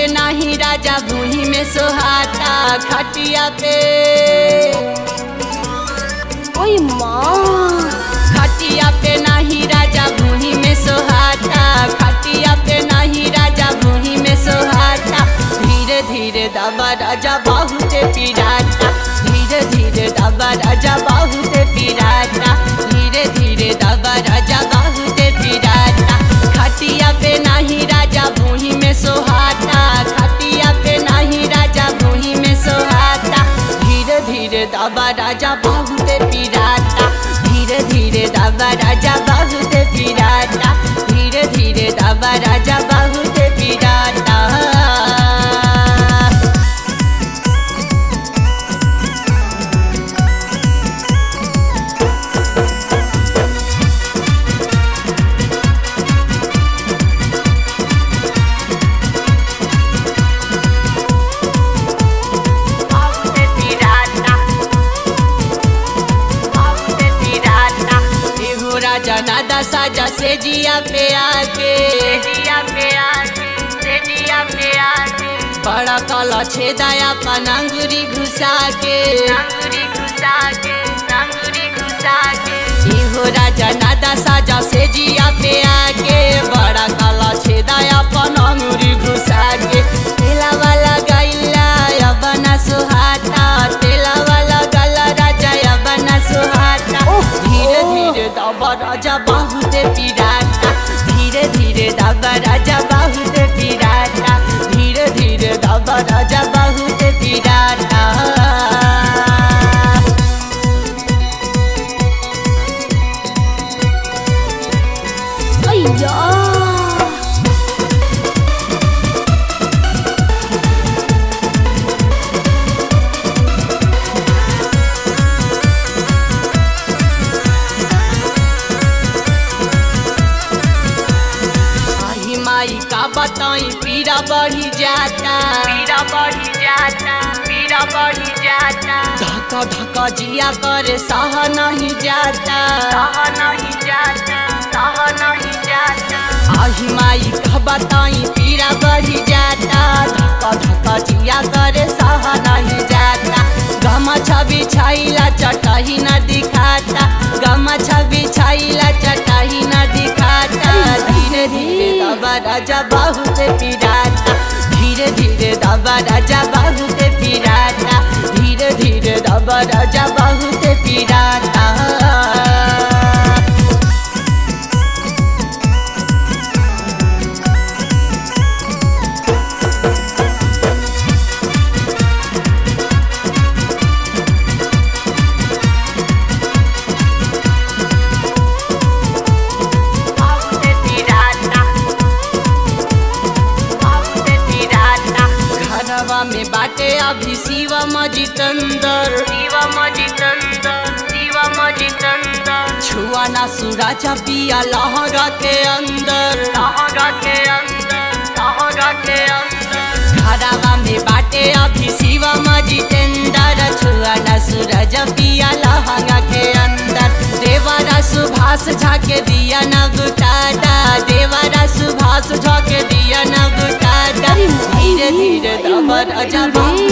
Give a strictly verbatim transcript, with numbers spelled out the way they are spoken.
नाही राजा भूही में सोहाता खटिया पे ओए माँ खटिया पे नाही राजा भूही में सोहाता खटिया पे नाही राजा भूही में सोहाता धीरे धीरे दबा राजा बहुत पीराता धीरे धीरे दबा राजा बहुत पीराता धीरे धीरे दबा राजा बहुत पीराता खटिया पे नाही राजा भूही में सोहाता खटिया पे नाही राजा भूही में सोहाता धीरे धीरे दबा राजा बहुत पीराता धीरे धीरे दबा राजा बहुत पीराता धीरे धीरे दबा राजा बहुत पीराता नादा साजा से जिया पे आके जिया पे आके से जिया पे आके बड़ा काला छेदाया पनांगुरी घुसा के नांगुरी घुसा के नांगुरी घुसा के ये हो राजा नादा साजा से जिया पे आके बड़ा काला छेदाया पनांगुरी घुसा के तेला वाला गैला या बना सुहाता तेला वाला गला राजा या बना सुहाता धीरे धीरे दबा राजा बहुत पीराता धीरे धीरे दबा राजा बहुत पीराता धीरे धीरे दबा राजा बहुत पीराता अय्या माई का बताई पीरा बढ़ी जाता पीरा बढ़ी जाता पीरा बढ़ी जाता धक्का धक्का जिया करे सह नहीं जाता सह नहीं जाता सह नहीं जाता आही माई का बताई पीरा बढ़ी जाता धक्का धक्का जिया करे सह नहीं जाता गमा छवि छाइला चटाही न दिखाता गमा छवि छाइला चटाही न दिखाता धीरे धीरे दबा राजा बहुत पीराता धीरे धीरे दबा राजा बहुत पीराता धीरे धीरे दबा राजा बहुत पीराता में बाटे अभी शिवा मजितंदर शिवा मजितंदर शिवा मजितंदर छुआ ना सूरजा पिया लहरा के अंदर लहरा के अंदर लहरा के अंदर घरवा में बाटे अभी शिवा मजितंदर छुआ ना सूरजा पिया लहरा के अंदर देवरा सुभाष झाके दिया न गुटादा देवरा सुभाष झाके दिया न गुटादा धीरे धीरे दबा राजा